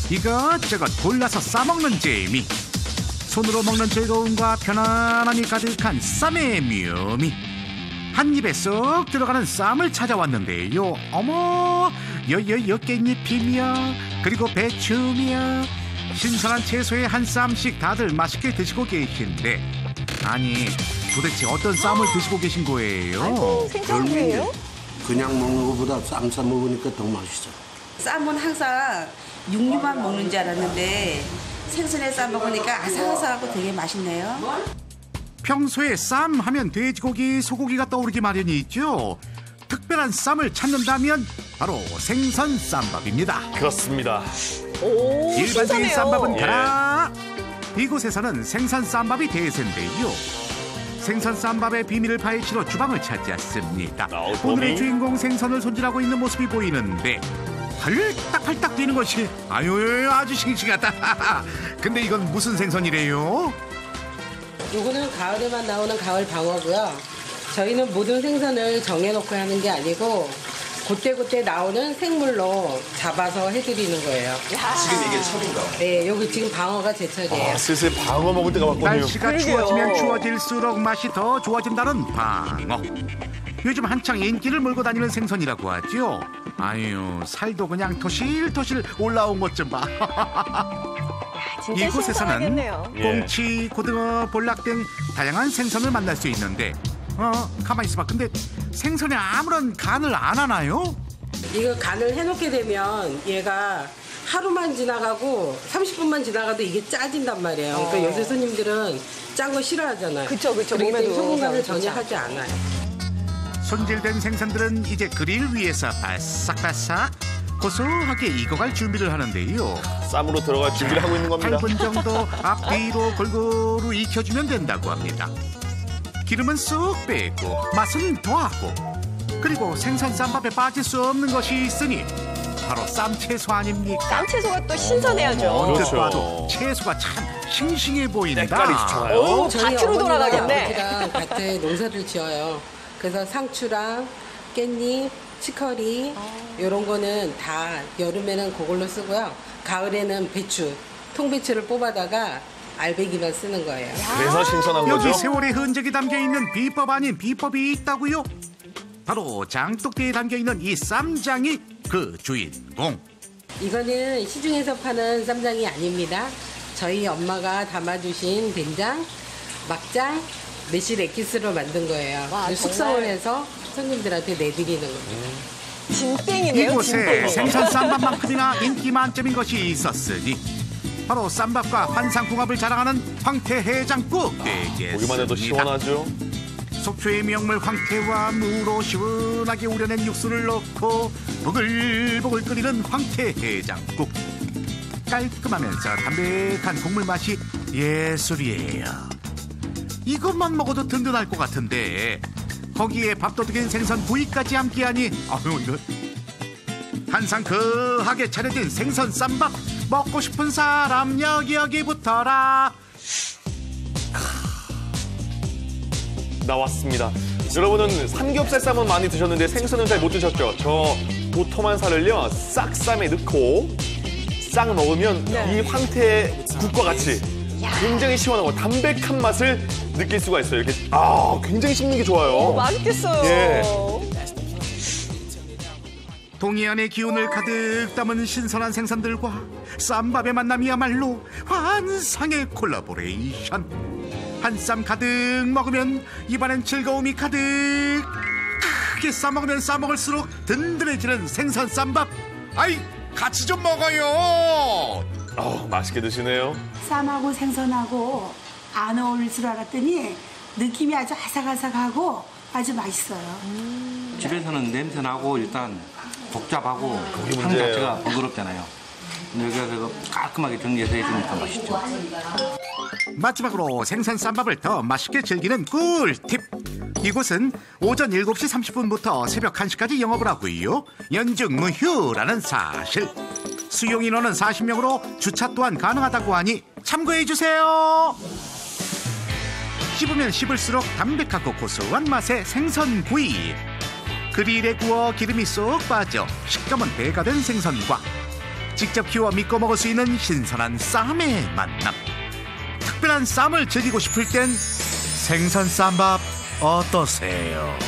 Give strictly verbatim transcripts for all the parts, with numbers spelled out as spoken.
이것저것 골라서 싸먹는 재미. 손으로 먹는 즐거움과 편안함이 가득한 쌈의 묘미. 한 입에 쏙 들어가는 쌈을 찾아왔는데요. 어머, 여여여 깻잎이며 그리고 배추며 신선한 채소에 한 쌈씩 다들 맛있게 드시고 계신데, 아니 도대체 어떤 쌈을 드시고 계신 거예요? 아이고, 생선이에요? 그냥 먹는 것보다 쌈 싸 먹으니까 더 맛있어. 쌈은 항상 육류만 먹는 줄 알았는데 생선에 싸 먹으니까 아삭아삭하고 되게 맛있네요. 평소에 쌈 하면 돼지고기, 소고기가 떠오르기 마련이죠. 특별한 쌈을 찾는다면 바로 생선 쌈밥입니다. 그렇습니다. 오, 일반적인 신선해요. 쌈밥은 가라. 이곳에서는 생선 쌈밥이 대세인데요. 생선 쌈밥의 비밀을 파헤치러 주방을 차지했습니다. 아우, 오늘의 범이. 주인공 생선을 손질하고 있는 모습이 보이는데 팔딱팔딱 뛰는 것이 아유 아주 싱싱하다. 근데 이건 무슨 생선이래요? 요거는 가을에만 나오는 가을 방어고요. 저희는 모든 생선을 정해놓고 하는 게 아니고 그때그때 나오는 생물로 잡아서 해드리는 거예요. 지금 이게 철인가? 네, 여기 지금 방어가 제철이에요. 아, 슬슬 방어 먹을 때가 왔거든요. 날씨가 그러게요. 추워지면 추워질수록 맛이 더 좋아진다는 방어. 요즘 한창 인기를 몰고 다니는 생선이라고 하죠. 아유, 살도 그냥 토실토실 올라온 것 좀 봐. 진짜 이곳에서는 신선하겠네요. 예. 꽁치, 고등어, 볼락 등 다양한 생선을 만날 수 있는데, 어 가만히 있어봐. 근데 생선에 아무런 간을 안 하나요? 이거 간을 해놓게 되면 얘가 하루만 지나가고 삼십 분만 지나가도 이게 짜진단 말이에요. 그러니까 요새 손님들은 짠 거 싫어하잖아요. 그쵸, 그쵸. 그렇기 때문에 몸에도 소금 간을 좋지 전혀 않고. 하지 않아요. 손질된 생선들은 이제 그릴 위에서 바싹바싹 고소하게 익어갈 준비를 하는데요. 쌈으로 들어갈 준비를 하고 있는 겁니다. 팔 분 정도 앞뒤로 골고루 익혀주면 된다고 합니다. 기름은 쑥 빼고 맛은 더하고, 그리고 생선 쌈밥에 빠질 수 없는 것이 있으니 바로 쌈채소 아닙니까? 쌈채소가 또 신선해야죠. 언뜻 그렇죠. 봐도 채소가 참 싱싱해 보인다. 때깔이 좋잖아요. 오, 저희 밭으로 어머니가 돌아가겠네. 아버지랑 밭에 농사를 지어요. 그래서 상추랑 깻잎, 치커리 이런 거는 다 여름에는 그걸로 쓰고요. 가을에는 배추, 통배추를 뽑아다가 알배기만 쓰는 거예요. 그래서 신선한 거죠. 여기 세월의 흔적이 담겨있는 비법 아닌 비법이 있다고요? 바로 장독대에 담겨있는 이 쌈장이 그 주인공. 이거는 시중에서 파는 쌈장이 아닙니다. 저희 엄마가 담아주신 된장, 막장, 매실 엑기스로 만든 거예요. 와, 그래서 숙성을 정말. 해서 손님들한테 내드리는 겁니다. 진땡이네요. 이곳에 진땡. 생선 쌈밥만큼이나 인기 만점인 것이 있었으니 바로 쌈밥과 환상궁합을 자랑하는 황태해장국 되겠습니다. 보기만 해도 시원하죠. 속초의 명물 황태와 무로 시원하게 우려낸 육수를 넣고 보글보글 끓이는 황태해장국. 깔끔하면서 담백한 국물 맛이 예술이에요. 이것만 먹어도 든든할 것 같은데 거기에 밥도둑인 생선 구이까지 함께하니 아유 이거 한상 거하게 차려진 생선 쌈밥 먹고 싶은 사람 여기 여기 붙어라. 나왔습니다. 여러분은 삼겹살 쌈은 많이 드셨는데 생선은 잘 못 드셨죠? 저 도톰한 살을요 싹 쌈에 넣고 싹 먹으면 네. 이 황태 국과 같이 굉장히 시원하고 담백한 맛을 느낄 수가 있어요. 이렇게 아 굉장히 씹는 게 좋아요. 오, 맛있겠어요. 예. 동해안의 기운을 가득 담은 신선한 생선들과 쌈밥의 만남이야말로 환상의 콜라보레이션. 한 쌈 가득 먹으면 입안엔 즐거움이 가득. 크게 싸먹으면 싸먹을수록 든든해지는 생선 쌈밥. 아이 같이 좀 먹어요. 아 맛있게 드시네요. 쌈하고 생선하고 안 어울릴 줄 알았더니 느낌이 아주 아삭아삭하고 아주 맛있어요. 집에서는 냄새 나고 일단 복잡하고 그게 향 문제예요. 자체가 번거롭잖아요. 근데 여기가 깔끔하게 정리해서 해주니까 맛있죠. 마지막으로 생선 쌈밥을 더 맛있게 즐기는 꿀팁. 이곳은 오전 일곱 시 삼십 분부터 새벽 한 시까지 영업을 하고요. 연중 무휴라는 사실. 수용 인원은 사십 명으로 주차 또한 가능하다고 하니 참고해주세요. 씹으면 씹을수록 담백하고 고소한 맛의 생선구이. 그릴에 구워 기름이 쏙 빠져 식감은 배가 된 생선과 직접 키워 믿고 먹을 수 있는 신선한 쌈의 만남. 특별한 쌈을 즐기고 싶을 땐 생선 쌈밥 어떠세요?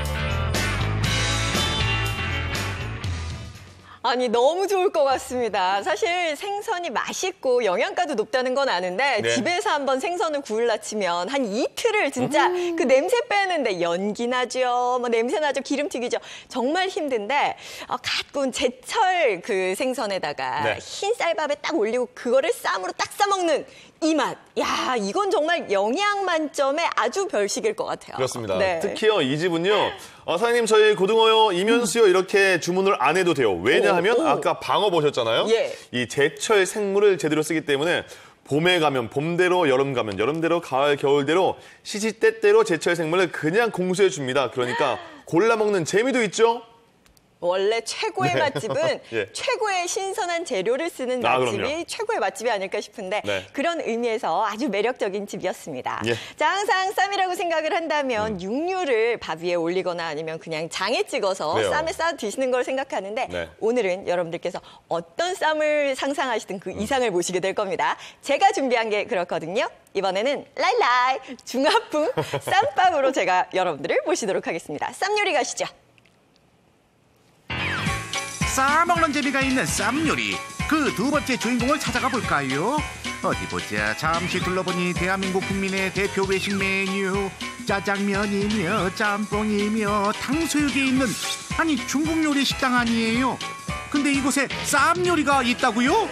아니 너무 좋을 것 같습니다. 사실 생선이 맛있고 영양가도 높다는 건 아는데 네. 집에서 한번 생선을 구울라 치면 한 이틀을 진짜 음. 그 냄새 빼는데 연기 나죠. 뭐 냄새 나죠. 기름 튀기죠. 정말 힘든데 어, 갓 구운 제철 그 생선에다가 네. 흰 쌀밥에 딱 올리고 그거를 쌈으로 딱 싸먹는 이 맛. 야, 이건 정말 영양 만점의 아주 별식일 것 같아요. 그렇습니다. 네. 특히요, 이 집은요, 어, 사장님, 저희 고등어요, 이면수요, 이렇게 주문을 안 해도 돼요. 왜냐하면 오, 오. 아까 방어 보셨잖아요. 예. 이 제철 생물을 제대로 쓰기 때문에 봄에 가면 봄대로, 여름 가면 여름대로, 가을, 겨울대로, 시시때때로 제철 생물을 그냥 공수해 줍니다. 그러니까 골라 먹는 재미도 있죠. 원래 최고의 네. 맛집은 예. 최고의 신선한 재료를 쓰는 아, 맛집이 그럼요. 최고의 맛집이 아닐까 싶은데 네. 그런 의미에서 아주 매력적인 집이었습니다. 예. 자, 항상 쌈이라고 생각을 한다면 음. 육류를 밥 위에 올리거나 아니면 그냥 장에 찍어서 그래요. 쌈에 싸 드시는 걸 생각하는데 네. 오늘은 여러분들께서 어떤 쌈을 상상하시든 그 이상을 보시게 될 겁니다. 제가 준비한 게 그렇거든요. 이번에는 라이라이 중화풍 쌈밥으로 제가 여러분들을 모시도록 하겠습니다. 쌈 요리 가시죠. 싸먹는 재미가 있는 쌈 요리 그 두 번째 주인공을 찾아가 볼까요? 어디 보자. 잠시 둘러보니 대한민국 국민의 대표 외식 메뉴 짜장면이며 짬뽕이며 탕수육이 있는 아니 중국 요리 식당 아니에요? 근데 이곳에 쌈 요리가 있다고요?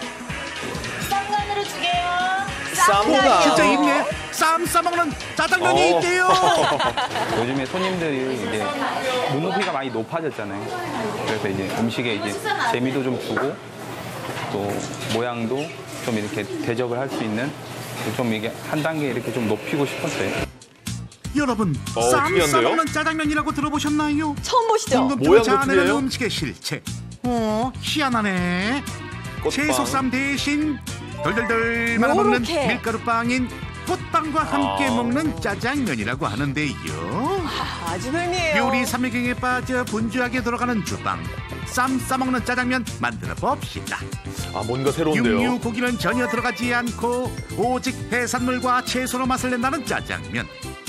쌈간으로 두 개요. 쌈가. 진짜 있네. 쌈 싸먹는 짜장면이 어. 있대요. 요즘에 손님들이 이제 눈높이가 많이 높아졌잖아요. 그래서 이제 음식에 이제 재미도 좀 주고 또 모양도 좀 이렇게 대접을 할 수 있는 좀 이게 한 단계 이렇게 좀 높이고 싶었어요. 여러분 어, 쌈 특이한데요? 싸먹는 짜장면이라고 들어보셨나요? 처음 보시죠? 궁금증을 모양도 자아내는 틀려요? 음식의 실체. 어, 희한하네. 꽃빵. 채소쌈 대신 덜덜덜 말아 먹는 요렇게. 밀가루빵인 꽃빵과 함께 아. 먹는 짜장면이라고 하는데요. 아, 아주 별미예요. 요리 삼일경에 빠져 분주하게 돌아가는 주방. 쌈 싸먹는 짜장면 만들어 봅시다. 아, 뭔가 새로운데요. 육류 고기는 전혀 들어가지 않고 오직 해산물과 채소로 맛을 낸다는 짜장면.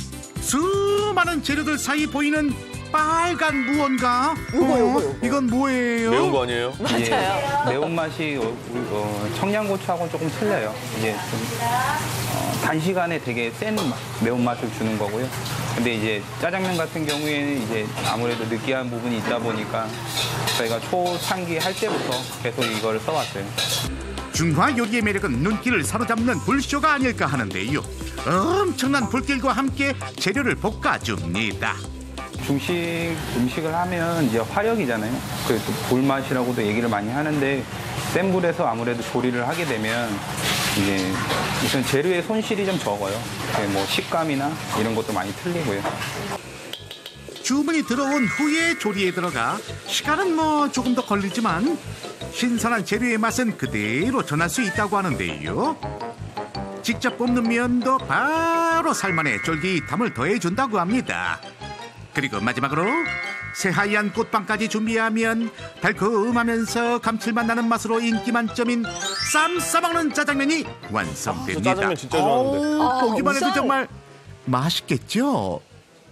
수많은 재료들 사이 보이는 빨간 무언가. 요거, 어, 요거, 요거. 이건 뭐예요? 매운 거 아니에요? 이게 매운맛이 어, 어, 청양고추하고는 조금 틀려요. 이게 좀 어, 단시간에 되게 센 맛, 매운맛을 주는 거고요. 근데 이제 짜장면 같은 경우에는 이제 아무래도 느끼한 부분이 있다 보니까 저희가 초창기 할 때부터 계속 이걸 써왔어요. 중화 요리의 매력은 눈길을 사로잡는 불쇼가 아닐까 하는데요. 엄청난 불길과 함께 재료를 볶아줍니다. 중식 음식을 하면 이제 화력이잖아요. 그래서 불맛이라고도 얘기를 많이 하는데 센 불에서 아무래도 조리를 하게 되면 이제 우선 재료의 손실이 좀 적어요. 뭐 식감이나 이런 것도 많이 틀리고요. 주문이 들어온 후에 조리에 들어가 시간은 뭐 조금 더 걸리지만 신선한 재료의 맛은 그대로 전할 수 있다고 하는데요. 직접 뽑는 면도 바로 살만해 쫄깃함을 더해준다고 합니다. 그리고 마지막으로 새하얀 꽃빵까지 준비하면 달콤하면서 감칠맛 나는 맛으로 인기 만점인 쌈 싸먹는 짜장면이 완성됩니다. 저 짜장면 진짜 좋아하는데. 어우, 아, 보기만 해도 우선- 정말 맛있겠죠?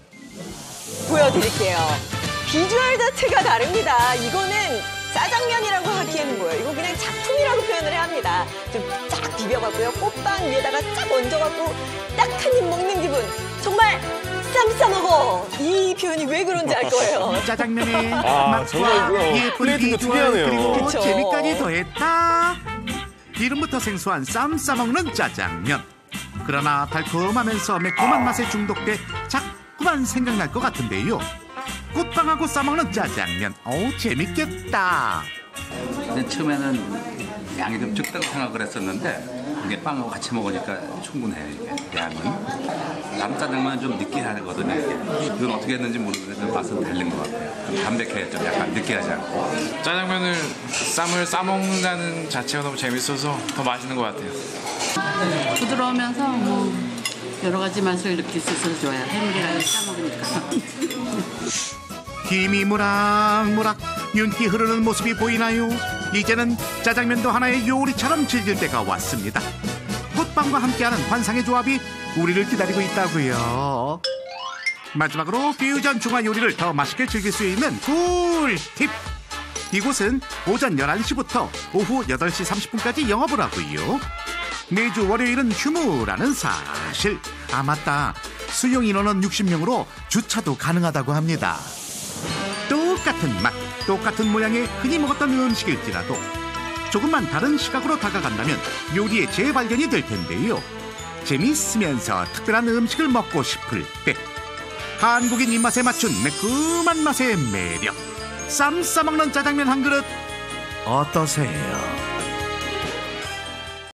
보여드릴게요. 비주얼 자체가 다릅니다. 이거는 짜장면이라고 하기에는 뭐예요? 이거 그냥 작품이라고 표현을 해야 합니다. 좀 쫙 비벼갖고요. 꽃빵 위에다가 쫙 얹어갖고 딱 한 입 먹는 기분. 정말 쌈 싸먹어. 이 표현이 왜 그런지 알 거예요. 짜장면에 아, 맛과 정말 그거 예쁜 플레이팅도 비주얼 특이하네요. 그리고 그쵸. 재미까지 더했다. 이름부터 생소한 쌈 싸먹는 짜장면. 그러나 달콤하면서 매콤한 맛에 중독돼 자꾸만 생각날 것 같은데요. 꽃빵하고 싸먹는 짜장면. 어우 재밌겠다. 근데 처음에는 양이 좀 적다고 생각을 했었는데 이게 빵하고 같이 먹으니까 충분해요. 이게 양은. 남 짜장면은 좀 느끼하거든요. 이게. 이건 어떻게 했는지 모르겠는데 맛은 다른 것 같아요. 담백해요. 좀 약간 느끼하지 않고. 짜장면을 쌈을 싸먹는다는 자체가 너무 재밌어서 더 맛있는 것 같아요. 부드러우면서 뭐 여러 가지 맛을 느낄 수 있어서 좋아요. 햄이랑 싸먹으니까. 김이 무락무락 윤기 흐르는 모습이 보이나요? 이제는 짜장면도 하나의 요리처럼 즐길 때가 왔습니다. 꽃빵과 함께하는 환상의 조합이 우리를 기다리고 있다고요. 마지막으로 퓨전 중화 요리를 더 맛있게 즐길 수 있는 꿀팁. 이곳은 오전 열한 시부터 오후 여덟 시 삼십 분까지 영업을 하고요. 매주 월요일은 휴무라는 사실. 아 맞다, 수용 인원은 육십 명으로 주차도 가능하다고 합니다. 똑같은 맛, 똑같은 모양의 흔히 먹었던 음식일지라도 조금만 다른 시각으로 다가간다면 요리의 재발견이 될 텐데요. 재미있으면서 특별한 음식을 먹고 싶을 때 한국인 입맛에 맞춘 매콤한 맛의 매력, 쌈 싸먹는 짜장면 한 그릇 어떠세요?